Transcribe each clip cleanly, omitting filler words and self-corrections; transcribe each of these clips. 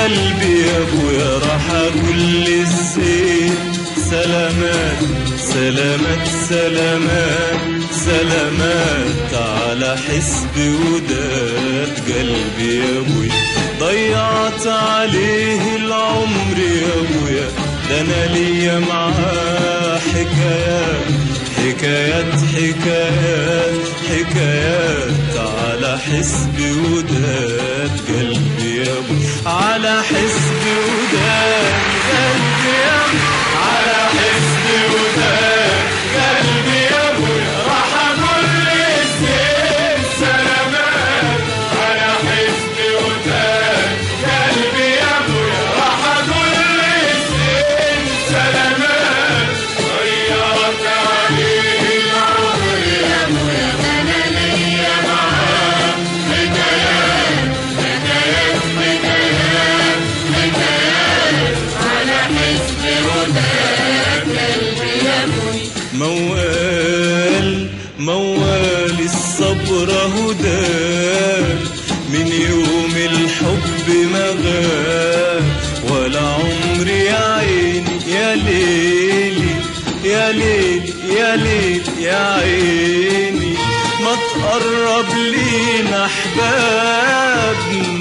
قلبي يا ابويا راح اقول للزين سلامات سلامات سلامات سلامات على حسب وداد قلبي يا ابويا. ضيعت عليه العمر يا ابويا ده انا ليا معاه حكايات حكايات حكايات حكايات على حسب وداد قلبي يا ابويا. على حسب وداد قلبي يا ابويا على حسب وداد قلبي يا ابويا راح اقول للزين سلامات على حسب وداد قلبي يا ابويا راح اقول للزين سلامات. ضيعت عليه العمر يا ابويا ده انا ليا معاه حكايات حكايات حكايات حكايات على حسب وداد قلبي يا ابويا. موال موال الصبر هداك من يوم الحب ما غاب ولا عمري يا عيني يا ليلي يا ليلي يا ليلي يا عيني ما تقرب لينا احباب.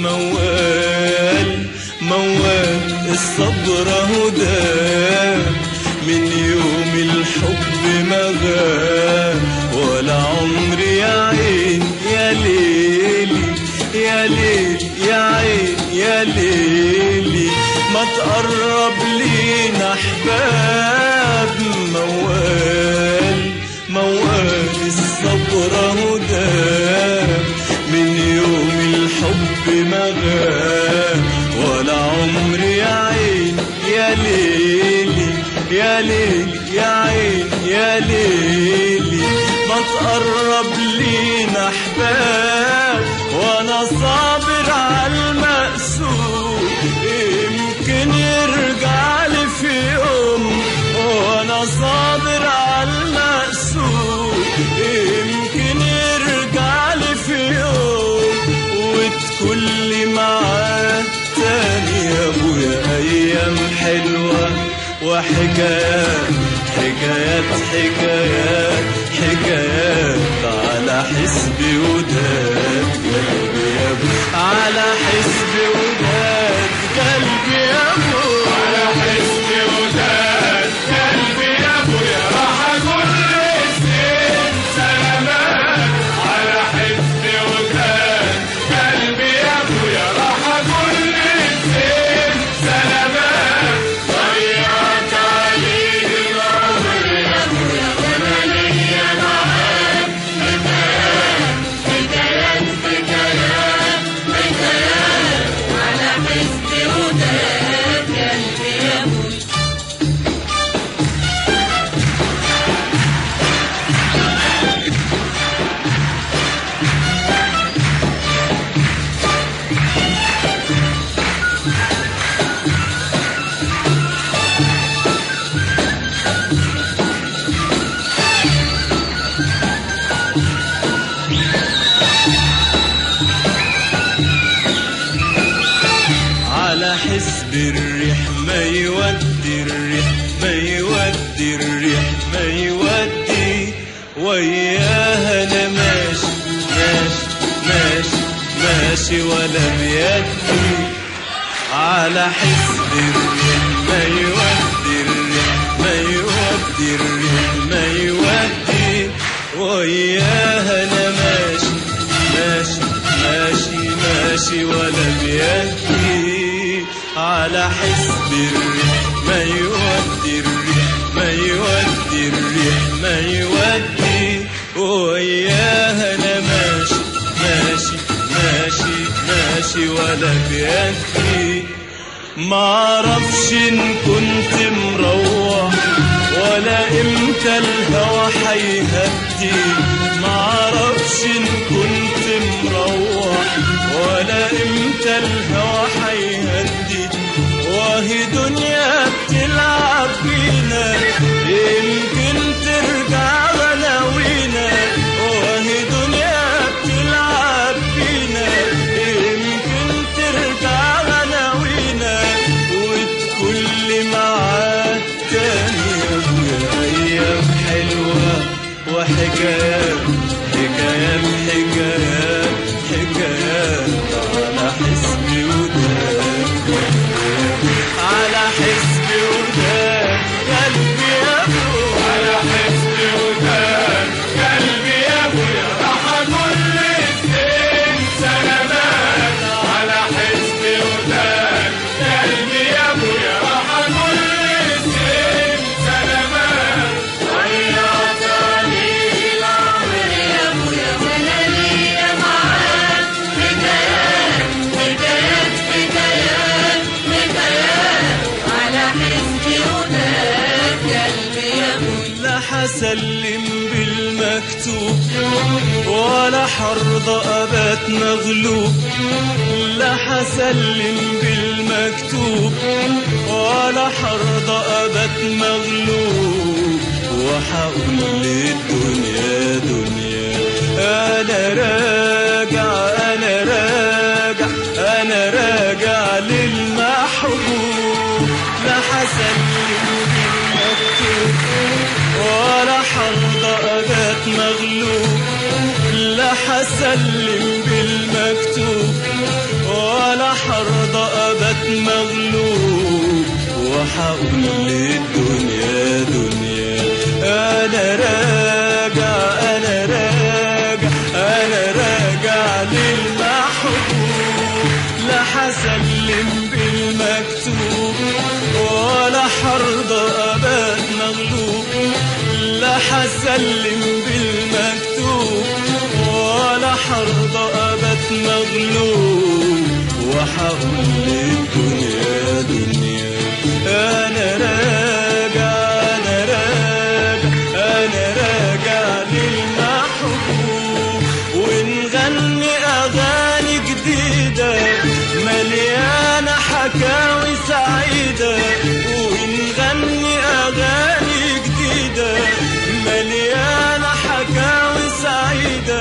موال موال الصبر هداك من يوم الحب ما غاب ولا عمري يا عين يا ليلي يا ليلي يا عين يا ليلي ما تقرب لينا احباب. موال موال الصبر هداك من يوم الحب ما غاب ولا عمري يا عين يا ليلي يا ليلي يا عين يا ليلي ما تقرب لينا احباب. وانا صابر على المقسوم يمكن يرجع لي في يوم. وانا صابر على المقسوم يمكن يرجع لي في يوم وتكون لي معاه تاني يا ابويا ايام حلوه وحكايات حكايات حكايات حكايات على حسب وداد قلبي يا ابو على حسب وداد قلبي يا ابو على حسب وداد قلبي يا ابويا راح اقول للزين سلامات على حسب وداد قلبي يا ابويا راح اقول للزين سلامات. ضيعت عليه العمر يا ابويا وانا ليا معاه حكايات حكايات حكايات حكايات على حسب وداد قلبي يا ابويا. على حسب الريح ما يودي الريح ما يودي الريح ما يودي وياها انا ماشي ماشي ماشي ماشي ولا بيدي. على حسب الريح ما يودي الريح ما يودي الريح ما يودي وياها انا ماشي ماشي ماشي ماشي ولا بيدي. على حسب الريح ما يودي الريح ما يودي الريح ما يودي وياها انا ماشي ماشي ماشي ماشي ولا بيدي. معرفش ان كنت مروح ولا امتى الهوى حيهدي. معرفش ان كنت مروح ولا امتى الهوى حيهدي. وهي دنيا بتلعب بينا يمكن ترجع غلاوينا. وهي دنيا بتلعب بينا يمكن ترجع غلاوينا. حكايات حكايات حكايات حكايات على حسبي وداد على حسبي وداد قلبي يا ابويا على حسبي وداد قلبي يا ابويا راح اقول للزين سلامات على حسبي وداد قلبي يا ابويا راح اقول للزين سلامات ضيعتني العمر يا ابويا وانا ليا معاك حكايات حكايات حكايات حكايات على حسبي وداد قلبي يا ابويا لا حسلم بالمكتوب ولا حرضى ابات مغلوب لا حسلم بالمكتوب ولا حرضى ابات مغلوب وحقول للدنيا دنيا انا راجع انا راجع انا راجع للمحبوب لا حسلم بالمكتوب ولا حرضى ابات مغلوب لا حسلم بالمكتوب ولا حرضى ابات مغلوب وحقول للدنيا دنيا انا راجع انا راجع انا راجع للمحبوب لا حسلم بالمكتوب ولا حرضى ابات مغلوب لا حسلم بالمكتوب ولا حرضى ابات مغلوب وحقول للدنيا دنيا انا راجع انا راجع انا راجع للمحبوب ونغني اغاني جديده مليانه حكاوي سعيده ونغني اغاني جديده مليانه حكاوي سعيده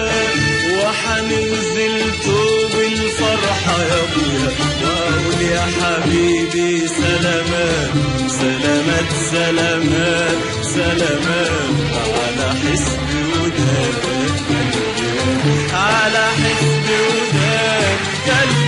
وحننزل توب الفرحه يا ابويا واقول يا حبيبي سلامات سلامات سلامات سلامات على حسبي وداد على حسبي وداد